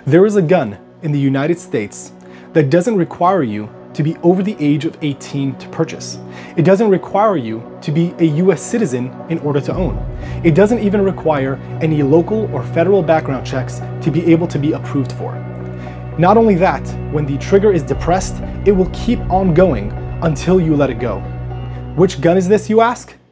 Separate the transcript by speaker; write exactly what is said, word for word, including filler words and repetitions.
Speaker 1: There is a gun in the United States that doesn't require you to be over the age of eighteen to purchase. It doesn't require you to be a U S citizen in order to own. It doesn't even require any local or federal background checks to be able to be approved for. Not only that, when the trigger is depressed, it will keep on going until you let it go. Which gun is this, you ask?